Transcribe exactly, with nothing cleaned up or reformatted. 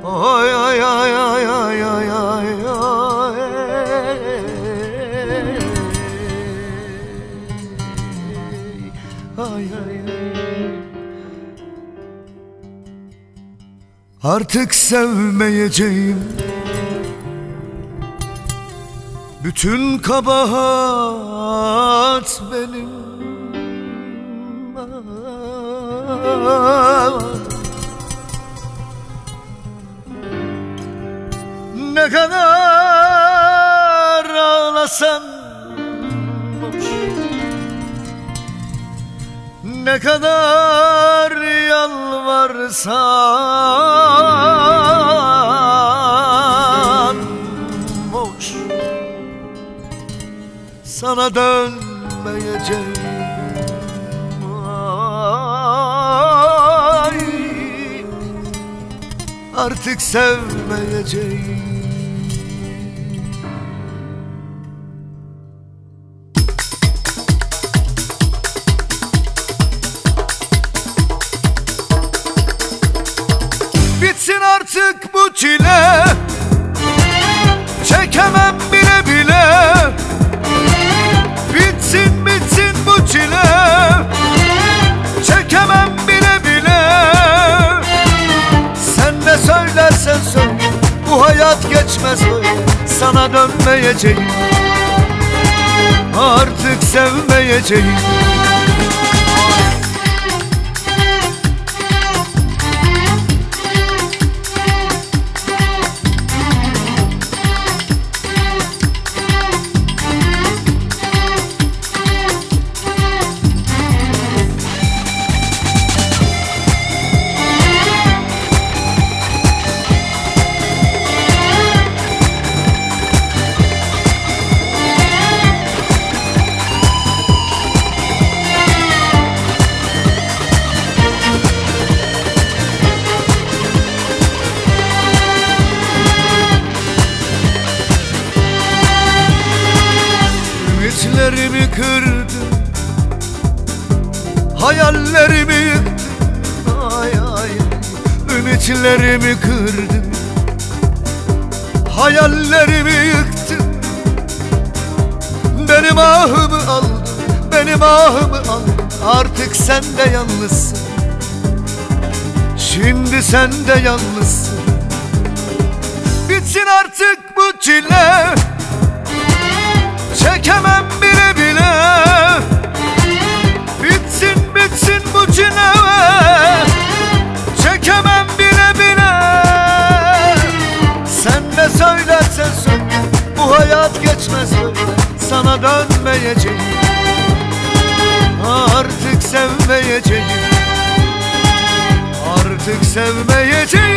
Ay ay ay ay ay ay ay ay ay. Artık sevmeyeceğim, bütün kabahat benim. Ne kadar ağlasam boş, ne kadar yalvarsam boş, sana dönmeyeceğim. Ay, artık sevmeyeceğim. Bitsin artık bu çile, çekemem bile bile. Bitsin bitsin bu çile, çekemem bile bile. Sen ne söylersen söyle, bu hayat geçmez böyle. Sana dönmeyeceğim, artık sevmeyeceğim. Ümitlerimi kırdın, hayallerimi yıktın. Ay ay, ümitlerimi kırdın, hayallerimi yıktın. Benim ahımı aldın, benim ahımı aldın. Artık sen de yalnızsın, şimdi sen de yalnızsın. Bitsin artık bu çile, çekemem bile bile. Bitsin bitsin bu çile, çekemem bile bile. Sen ne söylersen söyle, bu hayat geçmez böyle. Sana dönmeyeceğim, artık sevmeyeceğim, artık sevmeyeceğim.